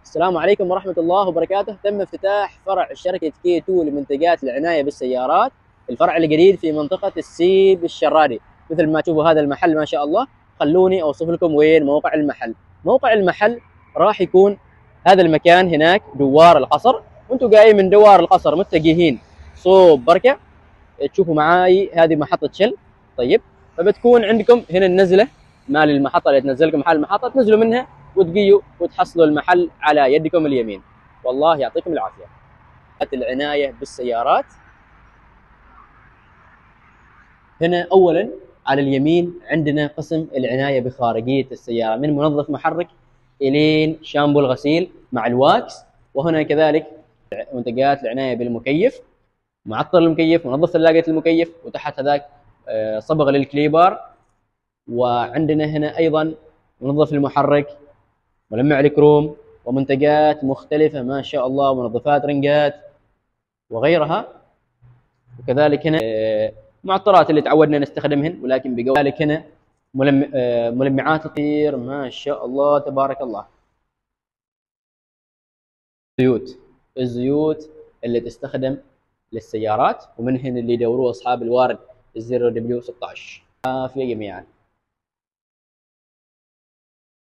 السلام عليكم ورحمة الله وبركاته. تم افتتاح فرع شركة كي 2 لمنتجات العناية بالسيارات. الفرع الجديد في منطقة السيب الشراري. مثل ما تشوفوا هذا المحل ما شاء الله. خلوني أوصف لكم وين موقع المحل. موقع المحل راح يكون هذا المكان هناك دوار القصر، وانتم جايين من دوار القصر متجهين صوب بركة. تشوفوا معاي هذه محطة شل. طيب، فبتكون عندكم هنا النزلة مال المحطة اللي تنزلكم محل المحطة، تنزلوا منها وتقيوا وتحصلوا المحل على يدكم اليمين. والله يعطيكم العافية. العناية بالسيارات هنا أولا على اليمين عندنا قسم العناية بخارجية السيارة، من منظف محرك إلين شامبو الغسيل مع الواكس. وهنا كذلك منتجات العناية بالمكيف، معطر المكيف، منظف ثلاجة المكيف، وتحت هذاك صبغ للكليبر. وعندنا هنا أيضا منظف المحرك، ملمع الكروم، ومنتجات مختلفة ما شاء الله، منظفات رنجات وغيرها. وكذلك هنا معطرات اللي تعودنا نستخدمهن ولكن بقوة. كذلك هنا ملمعات كثير ما شاء الله تبارك الله. الزيوت اللي تستخدم للسيارات، ومن هنا اللي يدوروه أصحاب الوارد الزيرو دبليو 16. عافية جميعا.